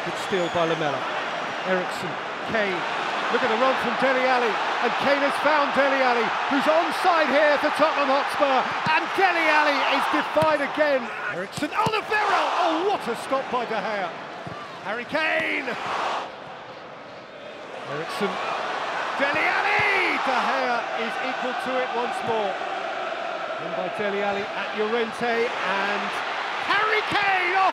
Good steal by Lamela. Ericsson, Kane. Look at the run from Dele Alli, and Kane has found Dele Alli, who's onside here for Tottenham Hotspur, and Dele Alli is defied again. Ericsson, oh the barrel! Oh, what a stop by De Gea. Harry Kane. Ericsson, Dele Alli! De Gea is equal to it once more. In by Dele Alli at Llorente, and Harry Kane!